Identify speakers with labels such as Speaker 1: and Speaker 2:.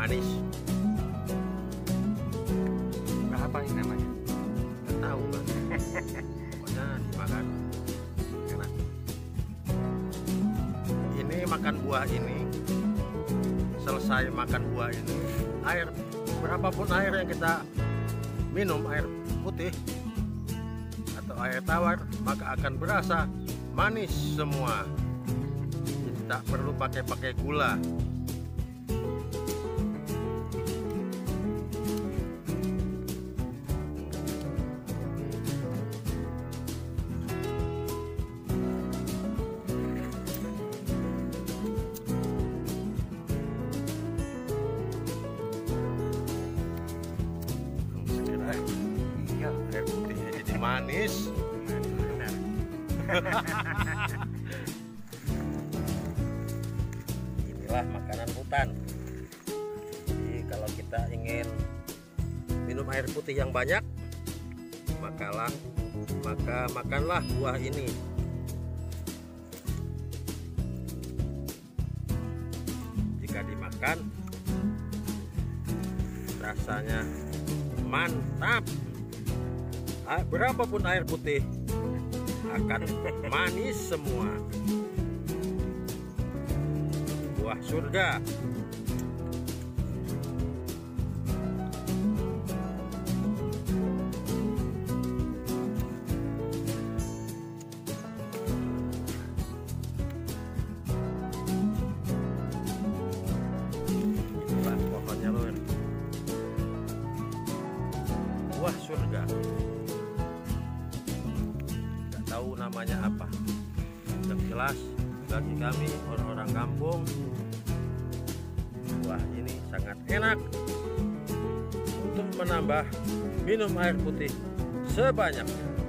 Speaker 1: manis.
Speaker 2: Apa ini namanya?
Speaker 1: Nggak tahu kan. Pokoknya dimakan enak. Ini makan buah ini, selesai makan buah ini, air berapapun air yang kita minum, air putih atau air tawar, maka akan berasa manis semua. Jadi tak perlu pakai gula.
Speaker 2: Iya,
Speaker 1: Air putihnya jadi manis.
Speaker 2: benar.
Speaker 1: Inilah makanan hutan. Jadi kalau kita ingin minum air putih yang banyak, maka makanlah buah ini. Jika dimakan, rasanya mantap. Berapapun air putih akan manis semua. Buah surga. Inilah pohonnya lur. Buah surga. Nggak tahu namanya apa. Yang jelas bagi kami orang-orang kampung, buah ini sangat enak untuk menambah minum air putih sebanyak.